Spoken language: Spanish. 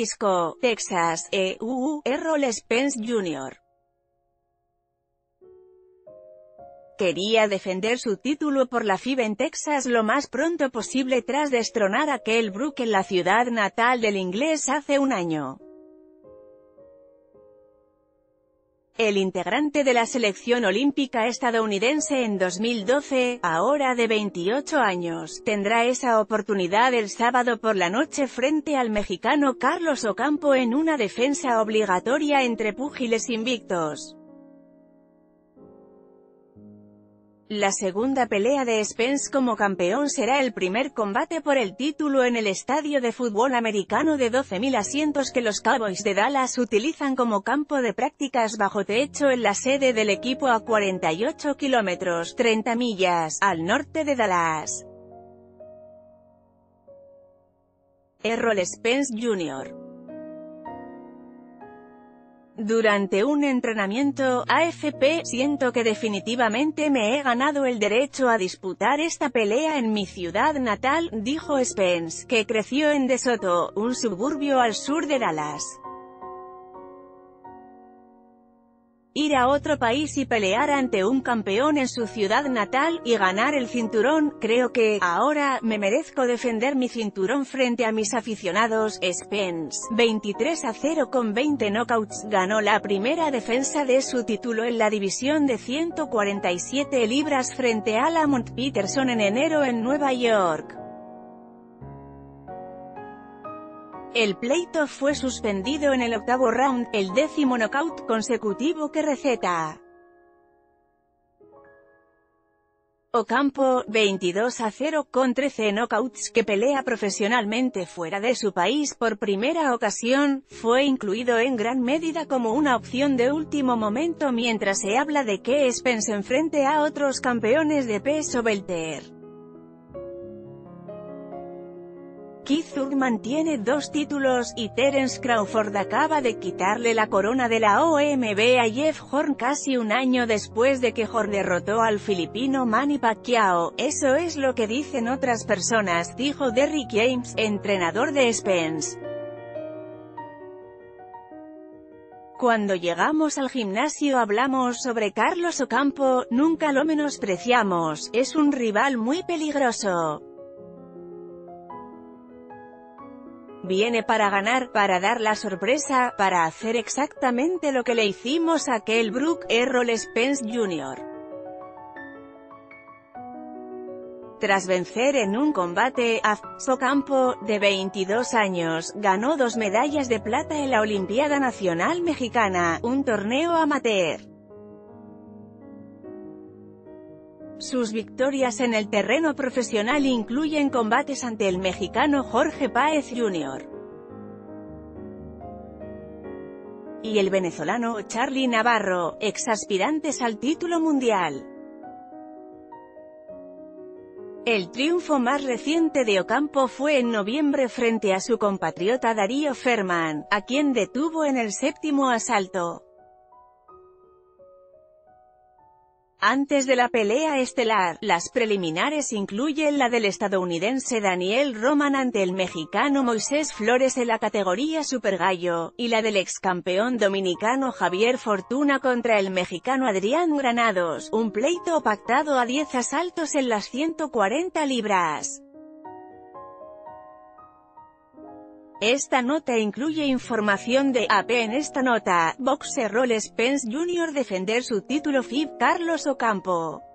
Frisco, Texas, Errol Spence Jr. quería defender su título por la FIB en Texas lo más pronto posible tras destronar a Kell Brook en la ciudad natal del inglés hace un año. El integrante de la selección olímpica estadounidense en 2012, ahora de 28 años, tendrá esa oportunidad el sábado por la noche frente al mexicano Carlos Ocampo en una defensa obligatoria entre púgiles invictos. La segunda pelea de Spence como campeón será el primer combate por el título en el estadio de fútbol americano de 12.000 asientos que los Cowboys de Dallas utilizan como campo de prácticas bajo techo en la sede del equipo a 48 kilómetros, 30 millas, al norte de Dallas. Errol Spence Jr. Durante un entrenamiento, AFP, siento que definitivamente me he ganado el derecho a disputar esta pelea en mi ciudad natal, dijo Spence, que creció en DeSoto, un suburbio al sur de Dallas. Ir a otro país y pelear ante un campeón en su ciudad natal, y ganar el cinturón, creo que, ahora, me merezco defender mi cinturón frente a mis aficionados. Spence, 23-0 con 20 knockouts, ganó la primera defensa de su título en la división de 147 libras frente a Lamont Peterson en enero en Nueva York. El pleito fue suspendido en el octavo round, el 10º knockout consecutivo que receta. Ocampo, 22-0 con 13 knockouts, que pelea profesionalmente fuera de su país por primera ocasión, fue incluido en gran medida como una opción de último momento mientras se habla de que Spence enfrente a otros campeones de peso welter. Keith Thurman tiene 2 títulos, y Terence Crawford acaba de quitarle la corona de la OMB a Jeff Horn casi un año después de que Horn derrotó al filipino Manny Pacquiao. Eso es lo que dicen otras personas, dijo Derrick James, entrenador de Spence. Cuando llegamos al gimnasio hablamos sobre Carlos Ocampo, nunca lo menospreciamos, es un rival muy peligroso. Viene para ganar, para dar la sorpresa, para hacer exactamente lo que le hicimos a Kell Brook. Errol Spence Jr. Tras vencer en un combate a Ocampo, de 22 años, ganó 2 medallas de plata en la Olimpiada Nacional Mexicana, un torneo amateur. Sus victorias en el terreno profesional incluyen combates ante el mexicano Jorge Páez Jr. y el venezolano Charly Navarro, exaspirantes al título mundial. El triunfo más reciente de Ocampo fue en noviembre frente a su compatriota Darío Ferman, a quien detuvo en el 7º asalto. Antes de la pelea estelar, las preliminares incluyen la del estadounidense Daniel Roman ante el mexicano Moisés Flores en la categoría Super Gallo, y la del excampeón dominicano Javier Fortuna contra el mexicano Adrián Granados, un pleito pactado a 10 asaltos en las 140 libras. Esta nota incluye información de AP. En esta nota, box Errol Spence Jr. defender su título FIB. Carlos Ocampo.